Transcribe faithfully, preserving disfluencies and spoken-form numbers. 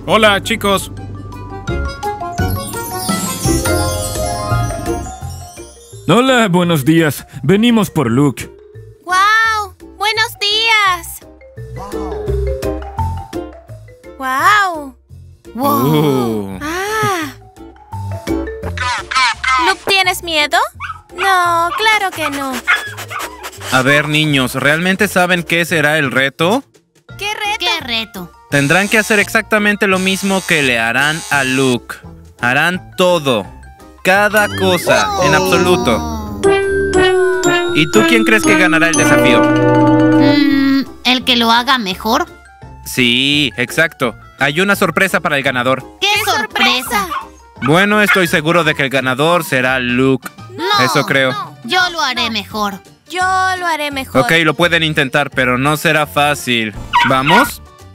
Hola, chicos. Hola, buenos días. Venimos por Luke. ¡Guau! ¡Buenos días! ¡Guau! Uh. ¡Ah! ¿Luke, tienes miedo? No, claro que no. A ver, niños, ¿realmente saben qué será el reto? ¿Qué reto? ¿Qué reto? Tendrán que hacer exactamente lo mismo que le harán a Luke. Harán todo. Cada cosa, en absoluto. ¿Y tú quién crees que ganará el desafío? Mm, ¿El que lo haga mejor? Sí, exacto. Hay una sorpresa para el ganador. ¡Qué, sorpresa! Bueno, estoy seguro de que el ganador será Luke. No, Eso creo. no. Yo lo haré mejor. Yo lo haré mejor. Ok, lo pueden intentar, pero no será fácil. ¿Vamos?